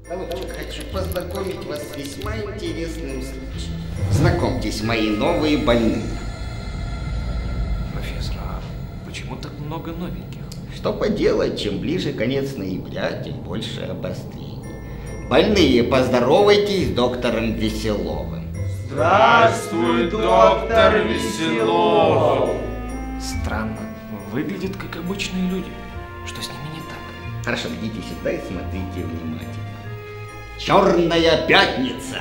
Хочу познакомить вас с весьма интересным случаем. Знакомьтесь, мои новые больные. Профессор, а почему так много новеньких? Что поделать, чем ближе конец ноября, тем больше обострений. Больные, поздоровайтесь с доктором Веселовым. Здравствуй, доктор Веселов! Странно, выглядят как обычные люди. Что с ними не так? Хорошо, идите сюда и смотрите внимательно. Черная пятница!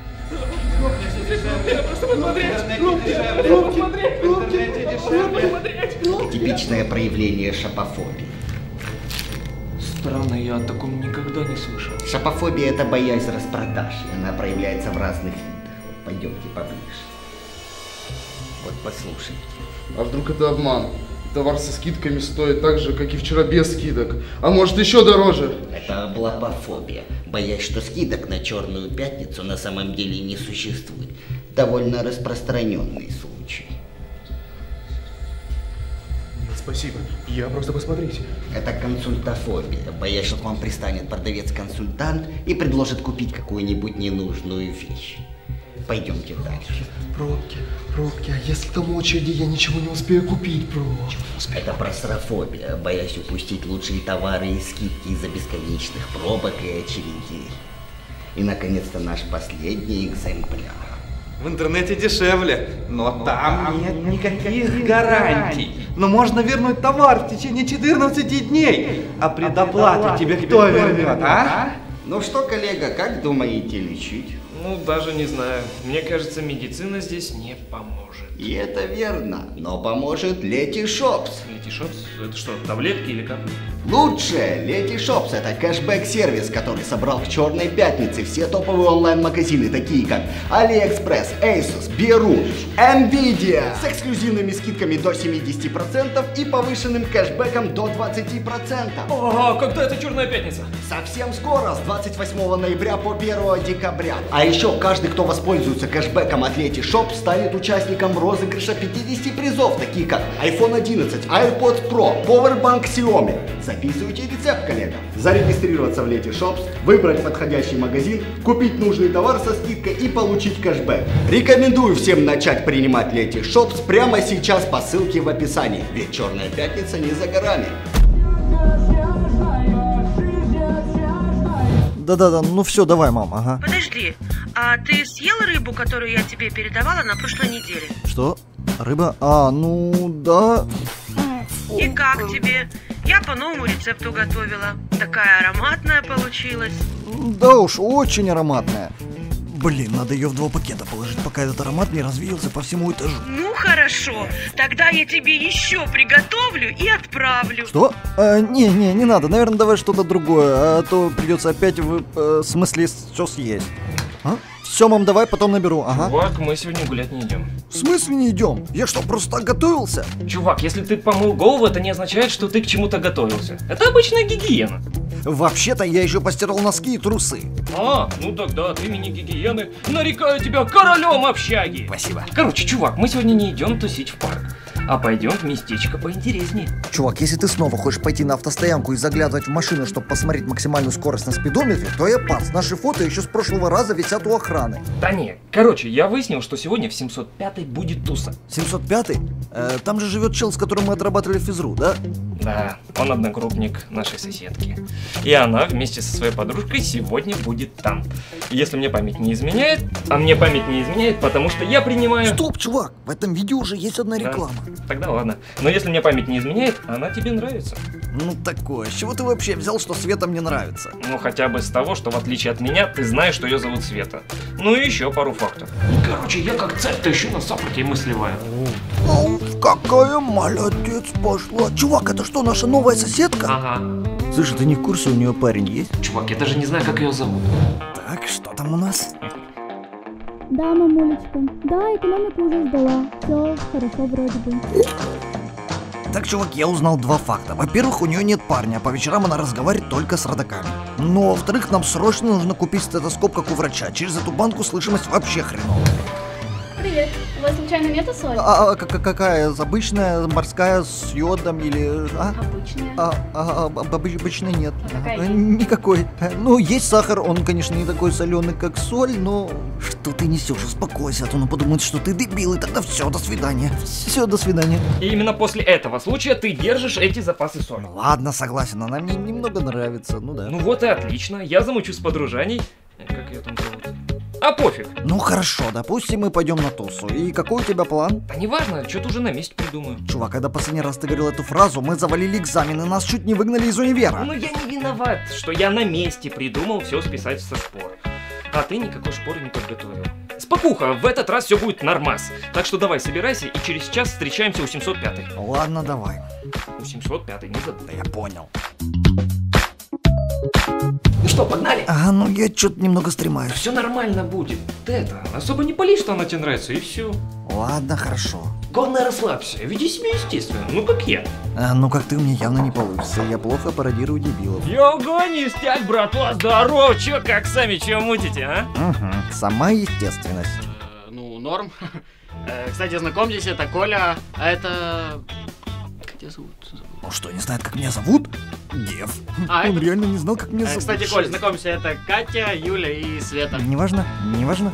Типичное проявление шопофобии. Странно, я о таком никогда не слышал. Шопофобия – это боязнь распродаж, и она проявляется в разных видах. Пойдемте поближе. Вот послушайте. А вдруг это обман? Товар со скидками стоит так же, как и вчера без скидок. А может еще дороже? Это облапофобия. Боясь, что скидок на Черную пятницу на самом деле не существует. Довольно распространенный случай. Нет, спасибо. Я просто посмотрите. Это консультофобия. Боясь, что к вам пристанет продавец-консультант и предложит купить какую-нибудь ненужную вещь. Пойдемте дальше. Пробки, а если там очереди, я ничего не успею купить, Это просрофобия. Боясь упустить лучшие товары и скидки из-за бесконечных пробок и очередей. И, наконец-то, наш последний экземпляр. В интернете дешевле, но там нет никаких гарантий. Но можно вернуть товар в течение 14 дней. А предоплату тебе кто вернет, а? Ну что, коллега, как думаете лечить? Ну, даже не знаю. Мне кажется, медицина здесь не поможет. И это верно, но поможет Letyshops. Letyshops? Это что, таблетки или как? Лучшее! Letyshops — это кэшбэк-сервис, который собрал к Черной пятнице все топовые онлайн-магазины, такие как AliExpress, Asus, Beru, Nvidia, с эксклюзивными скидками до 70% и повышенным кэшбэком до 20%. Ага, когда это Черная пятница? Совсем скоро, с 28 ноября по 1 декабря. А еще каждый, кто воспользуется кэшбэком от Letyshops, станет участником розыгрыша 50 призов, такие как iPhone 11, AirPods Pro, Powerbank Xiaomi. Записывайте рецепт, коллега. Зарегистрироваться в Letyshops, выбрать подходящий магазин, купить нужный товар со скидкой и получить кэшбэк. Рекомендую всем начать принимать Letyshops прямо сейчас по ссылке в описании, ведь Черная пятница не за горами. Да-да-да, ну все, давай, мам, ага. Подожди, а ты съел рыбу, которую я тебе передавала на прошлой неделе? Что? Рыба? А, ну, да. И как тебе? Я по новому рецепту готовила. Такая ароматная получилась. Да уж, очень ароматная. Блин, надо ее в 2 пакета положить, пока этот аромат не развеялся по всему этажу. Ну хорошо, тогда я тебе еще приготовлю и отправлю. Что? Не надо, наверное, давай что-то другое, а то придется опять в смысле все съесть. А? Все, мам, давай, потом наберу, ага. Чувак, мы сегодня гулять не идем. В смысле не идем? Я что, просто так готовился? Чувак, если ты помыл голову, это не означает, что ты к чему-то готовился. Это обычная гигиена. Вообще-то я еще постирал носки и трусы. А, ну тогда от имени гигиены нарекаю тебя королем общаги. Спасибо. Короче, чувак, мы сегодня не идем тусить в парк, а пойдем в местечко поинтереснее. Чувак, если ты снова хочешь пойти на автостоянку и заглядывать в машину, чтобы посмотреть максимальную скорость на спидометре, то я пас. Наши фото еще с прошлого раза висят у охраны. Да не, короче, я выяснил, что сегодня в 705-й будет туса. 705-й? Там же живет чел, с которым мы отрабатывали физру, да? Да, он одногруппник нашей соседки. И она вместе со своей подружкой сегодня будет там. Если мне память не изменяет, а мне память не изменяет, потому что я принимаю... Стоп, чувак, в этом видео уже есть одна реклама. Да, тогда ладно. Но если мне память не изменяет, она тебе нравится. Ну такое, с чего ты вообще взял, что Света мне нравится? Ну хотя бы с того, что в отличие от меня, ты знаешь, что ее зовут Света. Ну и еще пару фактов. Короче, я как царь-то еще на саппорте мысливаю. Какая молодец пошла. Чувак, это что, наша новая соседка? Ага. Слушай, ты не в курсе, у нее парень есть? Чувак, я даже не знаю, как ее зовут. Так, что там у нас? Да, мамулечка. Да, экономику уже сдала. Все хорошо вроде бы. Так, чувак, я узнал 2 факта. Во-первых, у нее нет парня, а по вечерам она разговаривает только с родаками. Но, во-вторых, нам срочно нужно купить стетоскоп, как у врача. Через эту банку слышимость вообще хреновая. Привет. тебя случайно нету соли? Какая? Обычная, морская, с йодом или... Обычной нет. Какая есть? Никакой. Ну, есть сахар, он, конечно, не такой соленый, как соль, но... Что ты несешь? Успокойся, а то он подумает, что ты дебил, и тогда все, до свидания. Все, до свидания. И именно после этого случая ты держишь эти запасы соли. Ладно, согласен, она мне немного нравится, ну да. Ну вот и отлично, я замучу с подружаней. Как ее там зовут? А пофиг. Ну хорошо, допустим, мы пойдем на тусу. И какой у тебя план? Да неважно, что-то уже на месте придумаю. Чувак, когда последний раз ты говорил эту фразу, мы завалили экзамен, и нас чуть не выгнали из универа. Ну я не виноват, что я на месте придумал все списать со шпор. А ты никакой шпоры не подготовил. Спокуха, в этот раз все будет нормас. Так что давай, собирайся, и через час встречаемся у 705-й. Ладно, давай. У 705-й, не забудь. Да я понял. Ну что, погнали? Ага, ну я что-то немного стремаюсь. Все нормально будет. Ты это, особо не пали, что она тебе нравится, и все. Ладно, хорошо. Главное, расслабься, веди себя естественно, ну как я. Ну как ты, мне явно не получится. Я плохо пародирую дебилов. Його, ништяк, братва, здоров, чё, как сами, чё мутите, а? Угу, сама естественность. Ну, норм. Кстати, знакомьтесь, это Коля, а это... Как тебя зовут? Он что, не знает, как меня зовут? Дев. А, Он это... реально не знал, как меня зовут. Кстати, Коль, знакомься, это Катя, Юля и Света. Неважно, неважно.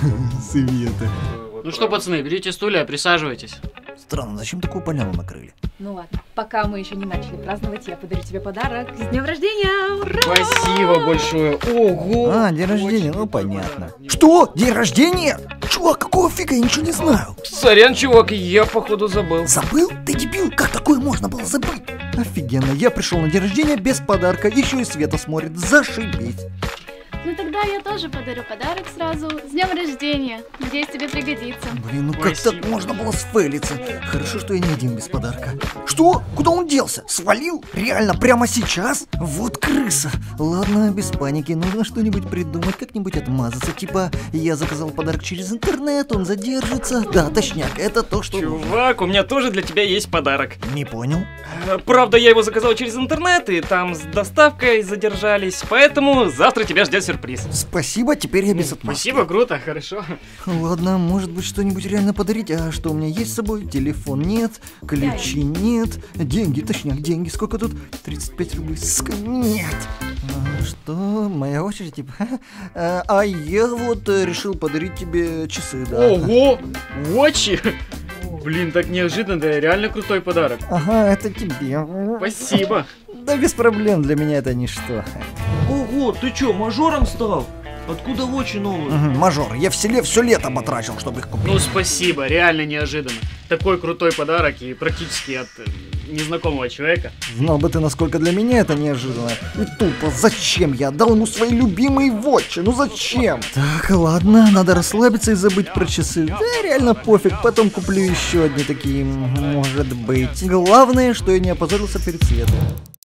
Света. Ну что, пацаны, берите стулья, присаживайтесь. Странно, зачем такую поляну накрыли? Ну ладно, пока мы еще не начали праздновать, я подарю тебе подарок. С днем рождения! Ура! Спасибо большое. Ого! День рождения, ну понятно. Что? День рождения? Чувак, какого фига, я ничего не знаю. Сорян, чувак, я походу забыл. Забыл? Ты дебил, как такое можно было забыть? Офигенно, я пришел на день рождения без подарка, еще и Света смотрит, зашибись. Ну тогда я тоже подарю подарок сразу. С днем рождения. Надеюсь, тебе пригодится. Блин, ну как так можно было сфейлиться? Хорошо, что я не один без подарка. Что? Куда он делся? Свалил? Реально, прямо сейчас? Вот крыса. Ладно, без паники, нужно что-нибудь придумать, как-нибудь отмазаться. Типа, я заказал подарок через интернет, он задержится. Да, точняк, это то, что... Чувак, у меня тоже для тебя есть подарок. Не понял? Правда, я его заказал через интернет, и там с доставкой задержались, поэтому завтра тебя ждет сюрприз. Спасибо, теперь я без отмазки. Спасибо, круто, хорошо. Ладно, может быть что-нибудь реально подарить. А что у меня есть с собой? Телефон нет, ключи нет, деньги, точняк, деньги. Сколько тут? 35 рублей. Сука, нет. Что? Моя очередь, типа? А я вот решил подарить тебе часы, да. Ого! Watch? Блин, так неожиданно, да, реально крутой подарок. Ага, это тебе. Спасибо. Да без проблем, для меня это ничто. Ого, ты чё, мажором стал? Откуда Watch новый? Мажор, я в селе все лето потрачил, чтобы их купить. Ну спасибо, реально неожиданно. Такой крутой подарок и практически от незнакомого человека. Знал бы ты, насколько для меня это неожиданно. И тупо, зачем я отдал ему свои любимые Watch? Ну зачем? Так, ладно, надо расслабиться и забыть про часы. Да, реально пофиг, потом куплю еще одни такие, может быть. Главное, что я не опозорился перед Светой.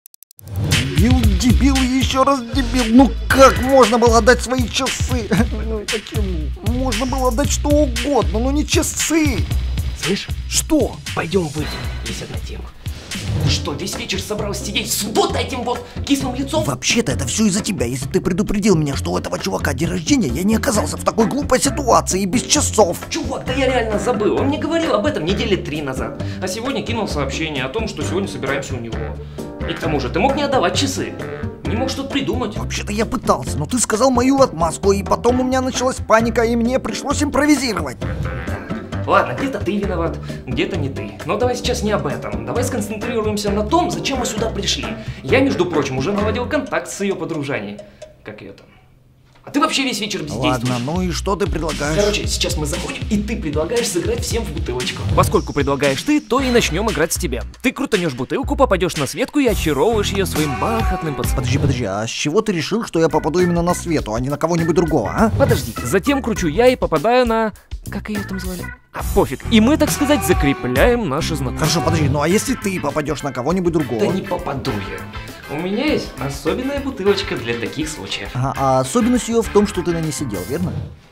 Дебил, еще раз дебил. Ну как можно было отдать свои часы? Ну почему? Можно было отдать что угодно, но не часы. Слышь? Что? Пойдем выйдем. Есть одна тема. Ты что, весь вечер собрался сидеть с вот этим вот кислым лицом? Вообще-то это все из-за тебя. Если ты предупредил меня, что у этого чувака день рождения, я не оказался в такой глупой ситуации и без часов. Чувак, да я реально забыл. Он мне говорил об этом недели 3 назад. А сегодня кинул сообщение о том, что сегодня собираемся у него. И к тому же, ты мог не отдавать часы. Не мог что-то придумать. Вообще-то я пытался, но ты сказал мою отмазку, и потом у меня началась паника, и мне пришлось импровизировать. Ладно, где-то ты виноват, где-то не ты. Но давай сейчас не об этом. Давай сконцентрируемся на том, зачем мы сюда пришли. Я, между прочим, уже наладил контакт с ее подружаней. Как ее там? А ты вообще весь вечер бездействуешь. Ладно, ну и что ты предлагаешь? Короче, сейчас мы заходим, и ты предлагаешь сыграть всем в бутылочку. Поскольку предлагаешь ты, то и начнем играть с тебя. Ты крутанешь бутылку, попадешь на Светку и очаровываешь ее своим бархатным поцелуем. Подожди, а с чего ты решил, что я попаду именно на Свету, а не на кого-нибудь другого, а? Подожди, затем кручу я и попадаю на... Как ее там звали? А пофиг. И мы, так сказать, закрепляем наши знакомства. Хорошо, подожди, ну а если ты попадешь на кого-нибудь другого? Да не попаду я. У меня есть особенная бутылочка для таких случаев. А особенность ее в том, что ты на ней сидел, верно?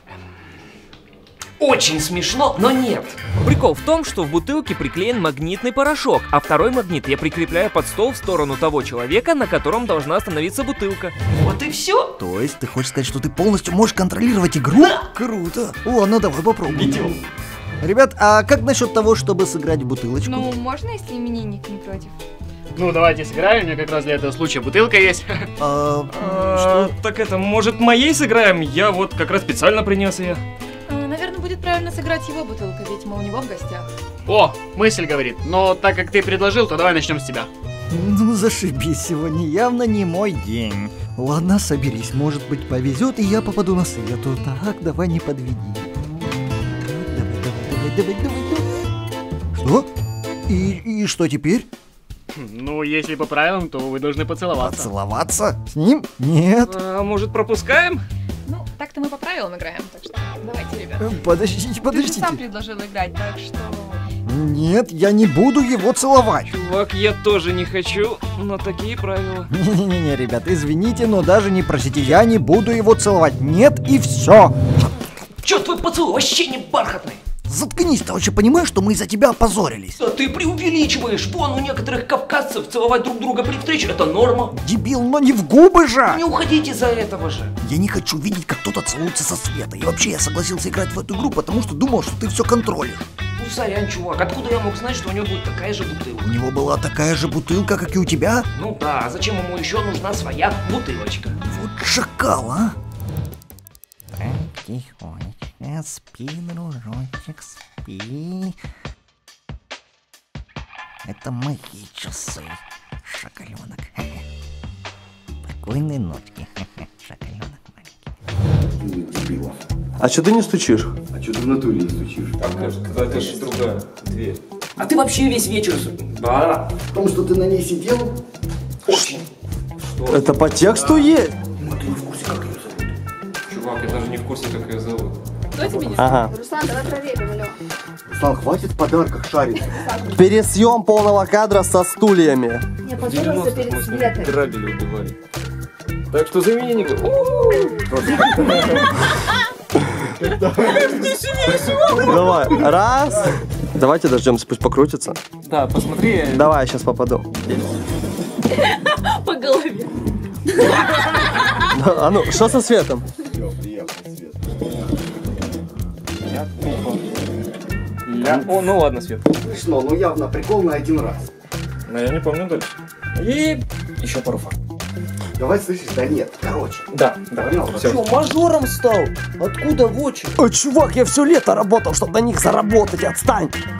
Очень смешно, но нет. Прикол в том, что в бутылке приклеен магнитный порошок, а второй магнит я прикрепляю под стол в сторону того человека, на котором должна остановиться бутылка. Вот и все. То есть ты хочешь сказать, что ты полностью можешь контролировать игру? Да. Круто. Ладно, давай попробуем. Идем. Ребят, а как насчет того, чтобы сыграть в бутылочку? Ну, можно, если именинник не против? Ну, давайте сыграем, у меня как раз для этого случая бутылка есть. Что? Так это, может, моей сыграем? Я вот как раз специально принес ее. Наверное, будет правильно сыграть его бутылка, ведь мы у него в гостях. О, мысль говорит. Но так как ты предложил, то давай начнем с тебя. Ну, зашибись, сегодня явно не мой день. Ладно, соберись, может быть, повезет, и я попаду на Свету. Так, давай не подведи. Давай. Что? И что теперь? Ну, если по правилам, то вы должны поцеловаться. Поцеловаться? С ним? Нет. А может, пропускаем? Ну, так-то мы по правилам играем, так что давайте, ребята. Подождите. Ты же сам предложил играть, так что... Нет, я не буду его целовать. Чувак, я тоже не хочу, но такие правила. Не-не-не, ребят, извините, но даже не просите, я не буду его целовать. Нет, и все. Чё твой поцелуй вообще не бархатный? Заткнись, ты вообще понимаешь, что мы из-за тебя опозорились? Да ты преувеличиваешь. Вон у некоторых кавказцев целовать друг друга при встрече — это норма. Дебил, но не в губы же! Не уходите из-за этого же. Я не хочу видеть, как кто-то целуется со Светой. И вообще я согласился играть в эту игру, потому что думал, что ты все контролишь. Ну, сорян, чувак, откуда я мог знать, что у него будет такая же бутылка? У него была такая же бутылка, как и у тебя? Ну да, а зачем ему еще нужна своя бутылочка? Вот шакал, а? Так, тихонечко, спи, дружочек, спи. Это мои часы, шакаленок. Спокойной ночки, шакаленок маленький. А что ты не стучишь? А что ты в натуре не стучишь? Это же другая дверь. А ты вообще весь вечер... Да. Потому что ты на ней сидел? Очень. Это по тексту есть? Ну ты не в курсе, как ее зовут. Чувак, я даже не в курсе, как ее зовут. Кто тебе не Ага. Руслан, давай проверим, алло. Руслан, хватит в подарках шарить. Пересъем полного кадра со стульями. Я позорился перед Светой. Грабили, убивали. Так что за именинника. Давай, раз. Давайте дождемся, пусть покрутится. Да, посмотри. Давай, я сейчас попаду. По голове. А ну, что со светом? О, ну ладно, Свет. Смешно, но явно прикол на один раз. Но я не помню дальше. И еще пару фактов. Давай, слышишь, да нет, короче. Да, Понял? все. Что, мажором стал? Откуда в очередь? Чувак, я все лето работал, чтобы на них заработать, отстань.